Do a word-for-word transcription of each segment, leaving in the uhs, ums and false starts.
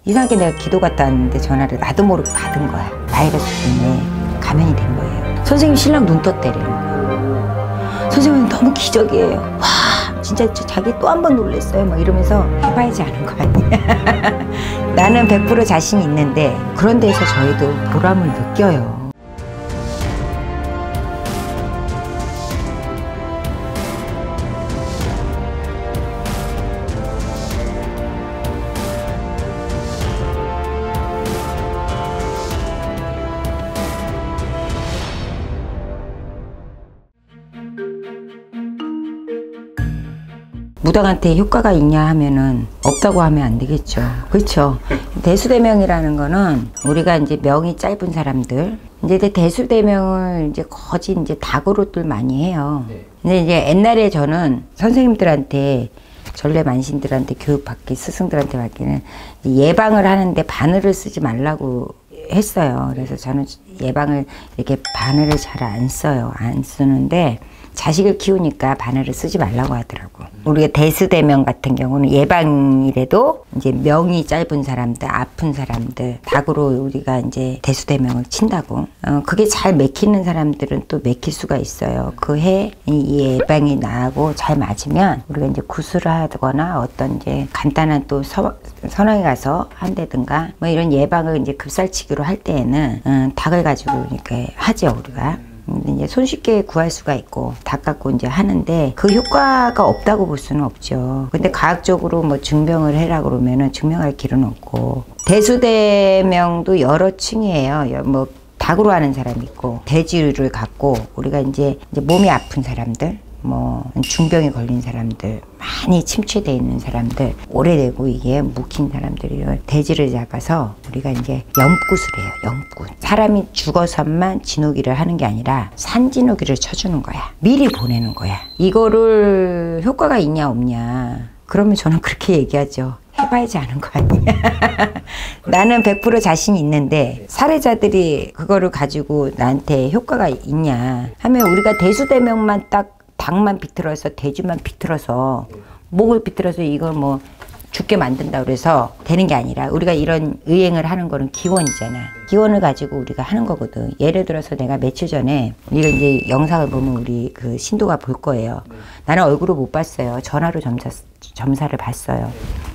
이상하게 내가 기도 갔다 왔는데 전화를 나도 모르게 받은 거야. 바이러스 때문에 감염이 된 거예요. 선생님 신랑 눈 떴대리는 거예요. 선생님은 너무 기적이에요. 와 진짜 자기 또 한 번 놀랬어요. 막 이러면서 해봐야지 아는 거 아니야. 나는 백 퍼센트 자신이 있는데 그런 데서 저희도 보람을 느껴요. 무당한테 효과가 있냐 하면은 없다고 하면 안 되겠죠. 그렇죠. 대수대명이라는 거는 우리가 이제 명이 짧은 사람들, 이제 대수대명을 이제 거짓 이제 닭으로들 많이 해요. 근데 이제 옛날에 저는 선생님들한테 전래 만신들한테 교육받기, 스승들한테 받기는 예방을 하는데 바늘을 쓰지 말라고 했어요. 그래서 저는 예방을 이렇게 바늘을 잘 안 써요. 안 쓰는데 자식을 키우니까 바늘을 쓰지 말라고 하더라고. 우리가 대수대명 같은 경우는 예방이라도 이제 명이 짧은 사람들, 아픈 사람들, 닭으로 우리가 이제 대수대명을 친다고. 어, 그게 잘 맥히는 사람들은 또 맥힐 수가 있어요. 그 해 이 예방이 나하고 잘 맞으면 우리가 이제 구술을 하거나 어떤 이제 간단한 또 서, 선왕에 가서 한다든가 뭐 이런 예방을 이제 급살치기로 할 때에는 음, 닭을 가지고 이렇게 하죠, 우리가. 이제 손쉽게 구할 수가 있고 닭 갖고 이제 하는데 그 효과가 없다고 볼 수는 없죠. 근데 과학적으로 뭐 증명을 해라 그러면은 증명할 길은 없고, 대수대명도 여러 층이에요. 뭐 닭으로 하는 사람이 있고, 돼지를 갖고 우리가 이제, 이제 몸이 아픈 사람들, 뭐 중병에 걸린 사람들, 많이 침체되어 있는 사람들, 오래되고 이게 묵힌 사람들이 돼지를 잡아서 우리가 이제 염굿을 해요. 염굿. 사람이 죽어서만 진호기를 하는 게 아니라 산진호기를 쳐주는 거야. 미리 보내는 거야. 이거를 효과가 있냐 없냐, 그러면 저는 그렇게 얘기하죠. 해봐야지 아는 거 아니야. 나는 백 퍼센트 자신이 있는데 사례자들이 그거를 가지고 나한테 효과가 있냐 하면, 우리가 대수대명만 딱 닭만 비틀어서 돼지만 비틀어서 목을 비틀어서 이걸 뭐 죽게 만든다 그래서 되는 게 아니라, 우리가 이런 의행을 하는 거는 기원이잖아. 기원을 가지고 우리가 하는 거거든. 예를 들어서 내가 며칠 전에, 이거 이제 영상을 보면 우리 그 신도가 볼 거예요. 나는 얼굴을 못 봤어요. 전화로 점사, 점사를 봤어요.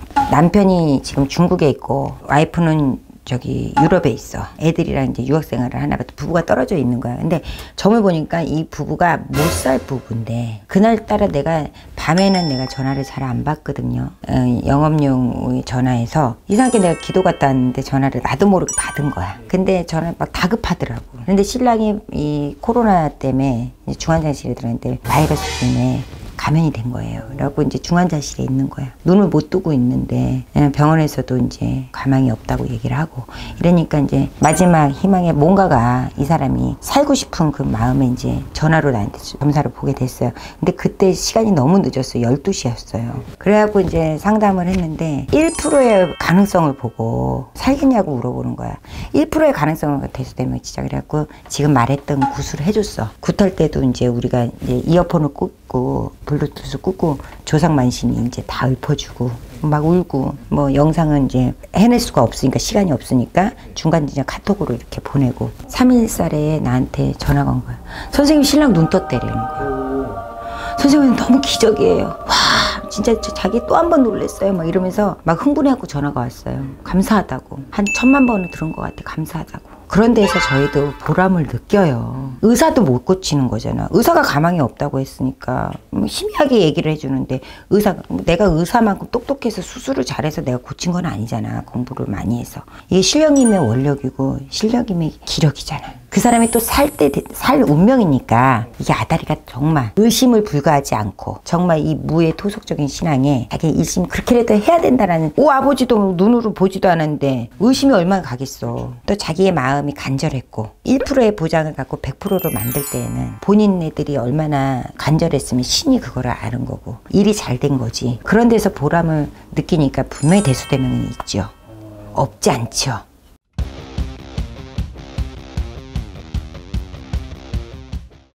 남편이 지금 중국에 있고 와이프는 저기 유럽에 있어. 애들이랑 이제 유학생활을 하나 봐. 부부가 떨어져 있는 거야. 근데 점을 보니까 이 부부가 못 살 부부인데, 그날따라 내가 밤에는 내가 전화를 잘 안 받거든요. 어, 영업용 전화해서 이상하게 내가 기도 갔다 왔는데 전화를 나도 모르게 받은 거야. 근데 전화를 막 다급하더라고. 근데 신랑이 이 코로나 때문에 중환자실에 들어갔는데 바이러스 때문에 감염이 된 거예요. 그래갖고 이제 중환자실에 있는 거야. 눈을 못 뜨고 있는데 병원에서도 이제 가망이 없다고 얘기를 하고 이러니까 이제 마지막 희망에 뭔가가, 이 사람이 살고 싶은 그 마음에 이제 전화로 나한테 검사를 보게 됐어요. 근데 그때 시간이 너무 늦었어요. 열두 시였어요. 그래갖고 이제 상담을 했는데 일 퍼센트의 가능성을 보고 살겠냐고 물어보는 거야. 일 퍼센트의 가능성을 대수대명 치자. 그래갖고 지금 말했던 구술을 해줬어. 굿할 때도 이제 우리가 이제 이어폰을 꽂고 블루투스 꽂고 조상만신이 이제 다 읊어주고 막 울고, 뭐 영상은 이제 해낼 수가 없으니까, 시간이 없으니까 중간 이제 카톡으로 이렇게 보내고, 삼 일살에 나한테 전화가 온 거야. 선생님 신랑 눈 떴대리는 거야. 선생님은 너무 기적이에요. 와 진짜 자기 또 한 번 놀랬어요. 막 이러면서 막 흥분해갖고 전화가 왔어요. 감사하다고. 한 천만 번은 들은 것 같아. 감사하다고. 그런 데서 저희도 보람을 느껴요. 의사도 못 고치는 거잖아. 의사가 가망이 없다고 했으니까 희미하게 얘기를 해주는데, 의사가, 내가 의사만큼 똑똑해서 수술을 잘해서 내가 고친 건 아니잖아. 공부를 많이 해서. 이게 실력이면 원력이고 실력이면 기력이잖아. 그 사람이 또 살 때 살 운명이니까 이게 아다리가 정말 의심을 불가하지 않고, 정말 이 무의 토속적인 신앙에 자기 일심 그렇게라도 해야 된다라는, 오 아버지도 눈으로 보지도 않았는데 의심이 얼마나 가겠어. 또 자기의 마음이 간절했고, 일 퍼센트의 보장을 갖고 백 퍼센트로 만들 때에는 본인네들이 얼마나 간절했으면 신이 그거를 아는 거고 일이 잘 된 거지. 그런 데서 보람을 느끼니까 분명히 대수대명이 있죠. 없지 않죠.